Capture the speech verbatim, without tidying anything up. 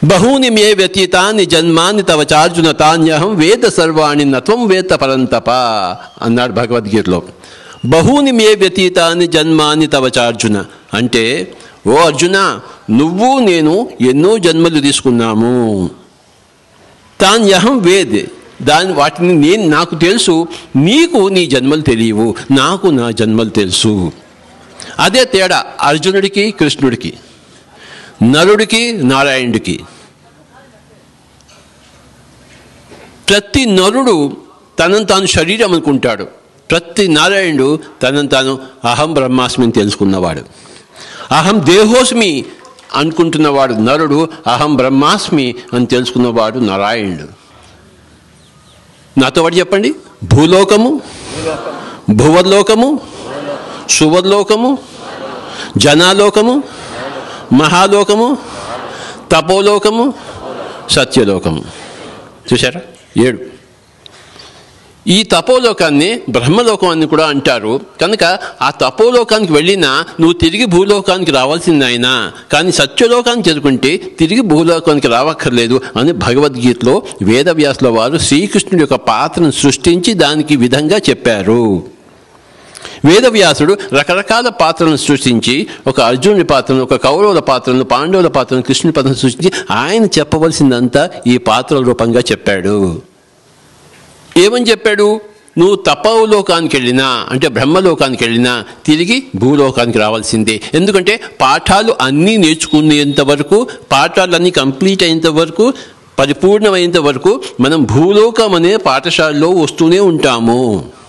బహూని మే వ్యతీతాని జన్మాని తవ చార్జున తాన్యహం వేద సర్వాణి నత్వం వేత్త పరంతప అన్నాడు భగవద్గీతలో. బహూని మే వ్యతీతాని జన్మాని తవ చార్జున అంటే, ఓ అర్జున, నువ్వు నేను ఎన్నో జన్మలు తీసుకున్నాము. తాన్యహం వేద్, దాని వాటిని నేను నాకు తెలుసు, నీకు నీ జన్మలు తెలియవు, నాకు నా జన్మలు తెలుసు. అదే తేడా అర్జునుడికి కృష్ణుడికి, నరుడికి నారాయణుడికి. ప్రతి నరుడు తనను తాను శరీరం అనుకుంటాడు, ప్రతి నారాయణుడు తనను తాను అహం బ్రహ్మాస్మిని తెలుసుకున్నవాడు. అహం దేహోస్మి అనుకుంటున్నవాడు నరుడు, అహం బ్రహ్మాస్మి అని తెలుసుకున్నవాడు నారాయణుడు. నాతో వాడు చెప్పండి. భూలోకము, భువర్లోకము, సువర్లోకము, జనాలోకము, మహాలోకము, తపోలోకము, సత్యలోకము. చూసారా? ఏడు. ఈ తపోలోకాన్ని బ్రహ్మలోకం అని కూడా అంటారు. కనుక ఆ తపోలోకానికి వెళ్ళినా నువ్వు తిరిగి భూలోకానికి రావాల్సింది అయినా, కానీ సత్యలోకానికి చేరుకుంటే తిరిగి భూలోకానికి రావక్కర్లేదు అని భగవద్గీతలో వేదవ్యాసుల వారు శ్రీకృష్ణుడి యొక్క పాత్రను సృష్టించి దానికి విధంగా చెప్పారు. వేదవ్యాసుడు రకరకాల పాత్రలను సృష్టించి, ఒక అర్జునుడి పాత్రను, ఒక కౌరవుల పాత్రను, పాండవుల పాత్రను, కృష్ణుడి పాత్రను సృష్టించి ఆయన చెప్పవలసిందంతా ఈ పాత్రల రూపంగా చెప్పాడు. ఏమని చెప్పాడు? నువ్వు తపోలోకానికి వెళ్ళినా అంటే బ్రహ్మలోకానికి వెళ్ళినా తిరిగి భూలోకానికి రావాల్సిందే. ఎందుకంటే పాఠాలు అన్నీ నేర్చుకునేంత వరకు, పాఠాలన్నీ కంప్లీట్ అయ్యేంత వరకు, పరిపూర్ణమైనంత వరకు మనం భూలోకం అనే పాఠశాలలో వస్తూనే ఉంటాము.